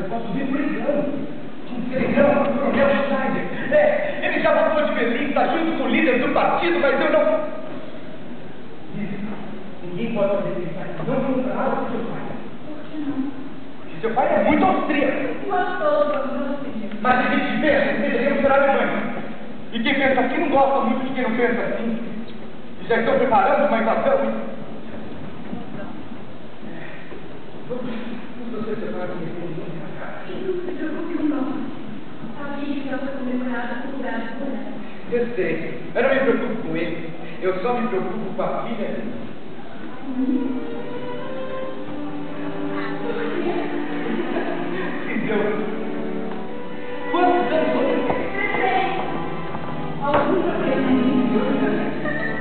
posso vir brigando. Um telegrama do Coronel Schneider. Ele já voltou de Berlim, está junto com o líder do partido, mas eu não... Ninguém pode fazer isso. Não comprar algo do seu pai. Por que não? Porque seu pai é muito austríaco. Mas a gente pensa que deveríamos ser alemães. E quem pensa assim não gosta muito de quem não pensa assim. E já estão preparando uma invasão. Vamos você separar com esse menino pra cá. Não se preocupe, não. A vida foi comemorada com lugar de mulher. Eu sei. Eu não me preocupo com ele. Eu só me preocupo com a filha dele. Deus. Quantos anos você tem? Alguns apenas.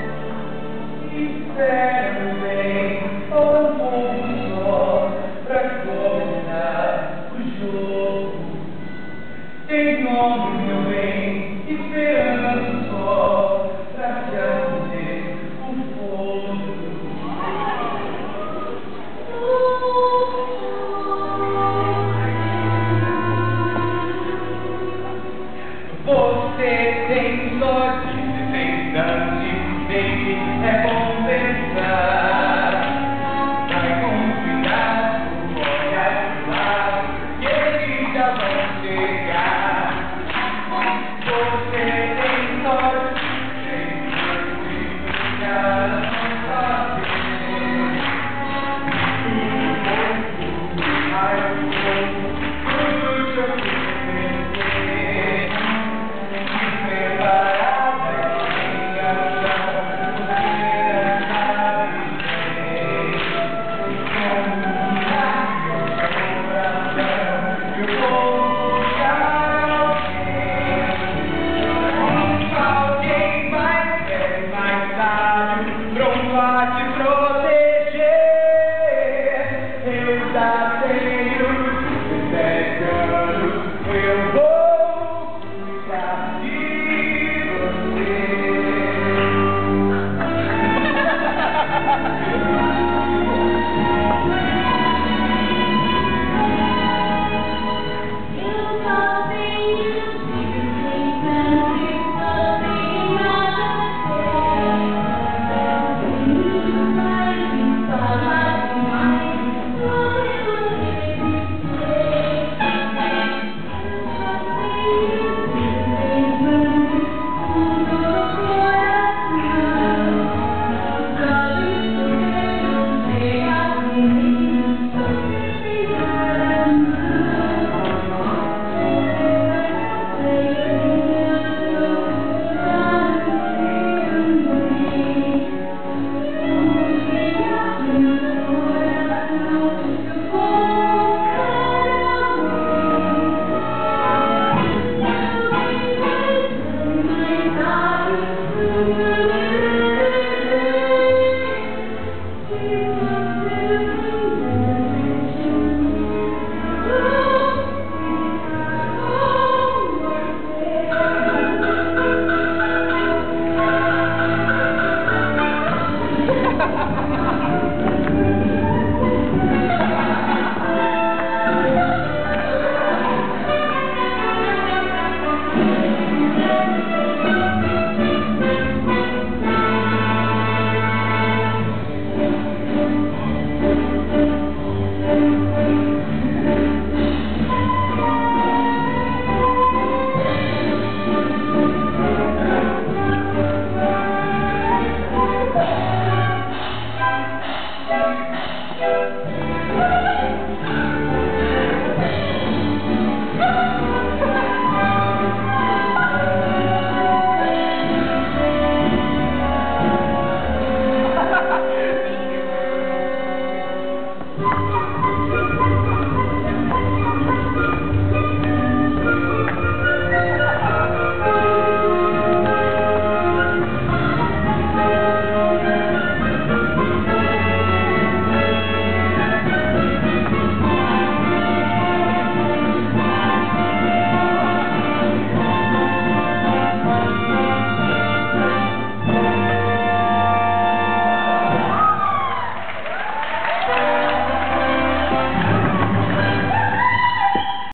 Espero bem, ou um pouco só, pra começar o jogo. Tem nome, meu bem, esperando só, pra se acender o fogo. Você tem sorte de ser instante, baby, é bom pensar. Vai com cuidado, olha pro lado, que eles já vão chegar. Você tem sorte de brilhar no papel.